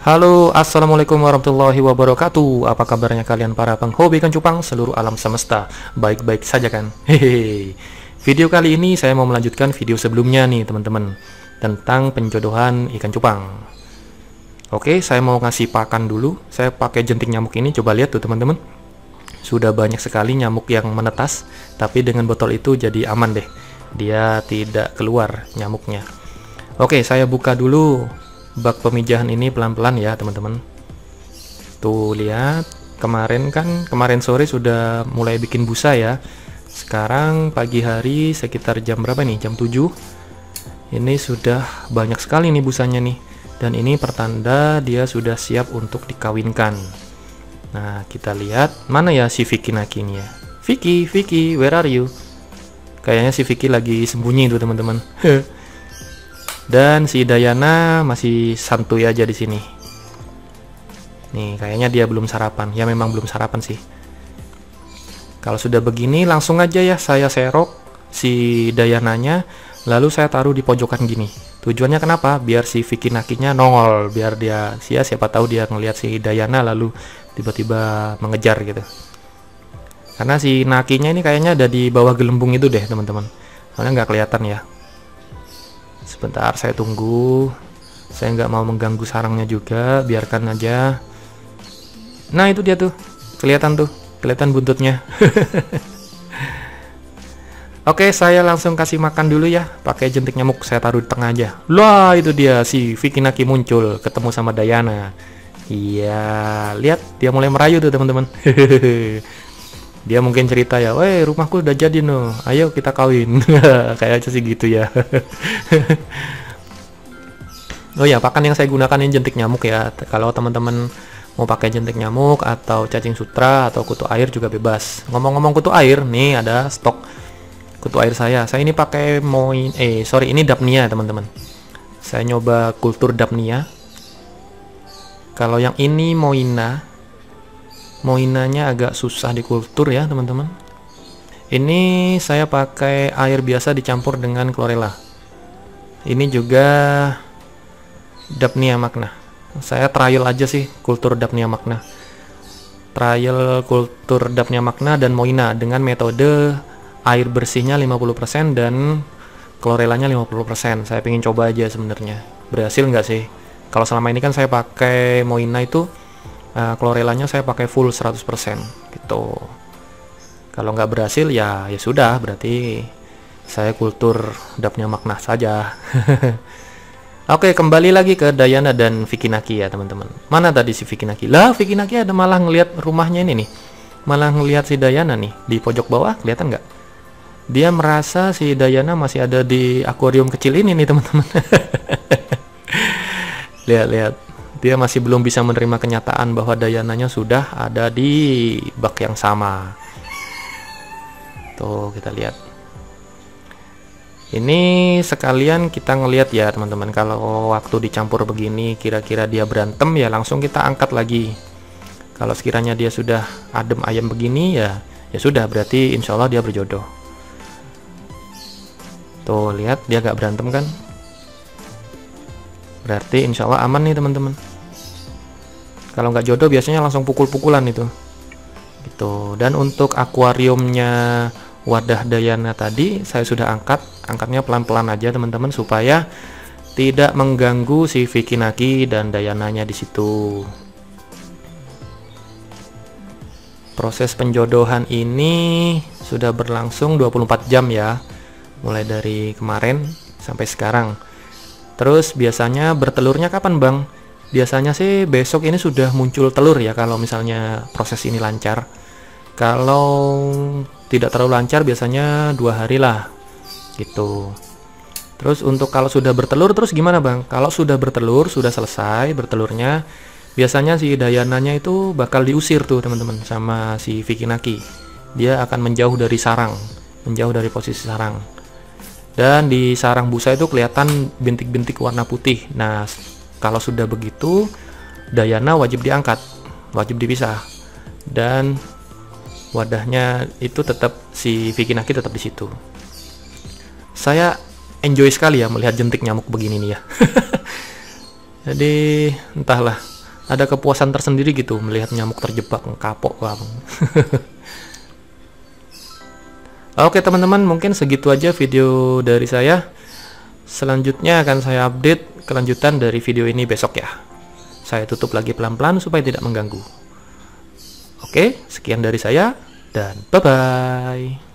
Halo, assalamualaikum warahmatullahi wabarakatuh. Apa kabarnya kalian para penghobi ikan cupang seluruh alam semesta? Baik-baik saja kan? Hehehe. Video kali ini saya mau melanjutkan video sebelumnya nih teman-teman, tentang penjodohan ikan cupang. Oke, saya mau ngasih pakan dulu. Saya pakai jentik nyamuk ini, coba lihat tuh teman-teman. Sudah banyak sekali nyamuk yang menetas, tapi dengan botol itu jadi aman deh. Dia tidak keluar nyamuknya. Oke, saya buka dulu bak pemijahan ini pelan-pelan ya teman-teman. Tuh lihat, kemarin sore sudah mulai bikin busa ya. Sekarang pagi hari sekitar jam berapa nih? Jam 7. Ini sudah banyak sekali nih busanya nih. Dan ini pertanda dia sudah siap untuk dikawinkan. Nah, kita lihat mana ya si Vicky Naki ini ya. Vicky, where are you? Kayaknya si Vicky lagi sembunyi tuh teman-teman. Dan si Dayana masih santuy aja di sini. Nih, kayaknya dia belum sarapan. Ya memang belum sarapan sih. Kalau sudah begini langsung aja ya saya serok si Dayananya, lalu saya taruh di pojokan gini. Tujuannya kenapa? Biar si Vicky Nakinya nongol, biar dia siapa tahu dia ngelihat si Dayana lalu tiba-tiba mengejar gitu. Karena si Nakinya ini kayaknya ada di bawah gelembung itu deh teman-teman. Soalnya nggak kelihatan ya. Sebentar, saya tunggu. Saya nggak mau mengganggu sarangnya juga, biarkan aja. Nah, itu dia tuh. Kelihatan buntutnya. Oke, saya langsung kasih makan dulu ya. Pakai jentik nyamuk, saya taruh di tengah aja. Lah, itu dia si Vicky Naki muncul, ketemu sama Dayana. Iya, lihat dia mulai merayu tuh teman-teman. Dia mungkin cerita ya, "Weh, rumahku udah jadi no, ayo kita kawin." Kayaknya sih gitu ya. Oh ya, pakan yang saya gunakan ini jentik nyamuk ya. Kalau teman-teman mau pakai jentik nyamuk atau cacing sutra atau kutu air juga bebas. Ngomong-ngomong kutu air, nih ada stok kutu air saya. Saya ini pakai ini Dapnia teman-teman. Saya nyoba kultur Dapnia. Kalau yang ini Moinanya agak susah dikultur ya teman-teman. Ini saya pakai air biasa dicampur dengan chlorella. Ini juga Dapnia magna. Saya trial aja sih kultur Dapnia magna. Trial kultur Dapnia magna dan Moina dengan metode air bersihnya 50% dan chlorellanya 50%. Saya pengen coba aja sebenarnya. Berhasil nggak sih? Kalau selama ini kan saya pakai Moina itu chlorellanya saya pakai full 100% gitu. Kalau nggak berhasil ya sudah, berarti saya kultur Dapnia magna saja. Oke, kembali lagi ke Dayana dan Vicky Naki ya teman-teman. Mana tadi si Vicky Naki? Lah, Vicky Naki ada malah ngelihat rumahnya ini nih. Malah ngelihat si Dayana nih di pojok bawah, kelihatan nggak? Dia merasa si Dayana masih ada di akuarium kecil ini nih teman-teman. Lihat. Dia masih belum bisa menerima kenyataan bahwa Dayananya sudah ada di bak yang sama. Tuh, kita lihat. Ini sekalian kita ngelihat ya teman-teman. Kalau waktu dicampur begini kira-kira dia berantem ya langsung kita angkat lagi. Kalau sekiranya dia sudah adem ayam begini ya sudah, berarti insya Allah dia berjodoh. Tuh, lihat dia gak berantem kan? Berarti insya Allah aman nih teman-teman. Kalau nggak jodoh biasanya langsung pukul-pukulan itu gitu. Dan untuk akuariumnya wadah Dayana tadi saya sudah angkatnya pelan-pelan aja teman-teman, supaya tidak mengganggu si Vicky Naki dan Dayananya di situ. Proses penjodohan ini sudah berlangsung 24 jam ya, mulai dari kemarin sampai sekarang. Terus biasanya bertelurnya kapan bang? Biasanya sih besok ini sudah muncul telur ya, kalau misalnya proses ini lancar. Kalau tidak terlalu lancar biasanya 2 hari lah gitu. Terus untuk kalau sudah bertelur terus gimana bang? Kalau sudah bertelur, sudah selesai bertelurnya, biasanya si Dayananya itu bakal diusir tuh teman-teman sama si Vicky Naki. Dia akan menjauh dari sarang, menjauh dari posisi sarang. Dan di sarang busa itu kelihatan bintik-bintik warna putih. Nah, kalau sudah begitu, Dayana wajib diangkat, wajib dipisah, dan wadahnya itu tetap si Vicky Naki tetap di situ. Saya enjoy sekali ya melihat jentik nyamuk begini nih ya. Jadi entahlah, ada kepuasan tersendiri gitu melihat nyamuk terjebak, kapok bang. Oke teman-teman, mungkin segitu aja video dari saya. Selanjutnya akan saya update kelanjutan dari video ini besok ya. Saya tutup lagi pelan-pelan supaya tidak mengganggu. Oke, sekian dari saya dan bye-bye.